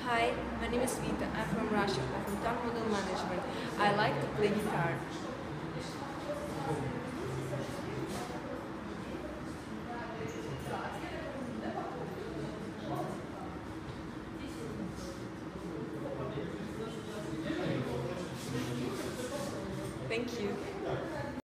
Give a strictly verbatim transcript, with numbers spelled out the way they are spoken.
Hi, my name is Vita. I'm from Russia. I'm from Top Model Management. I like to play guitar. Thank you.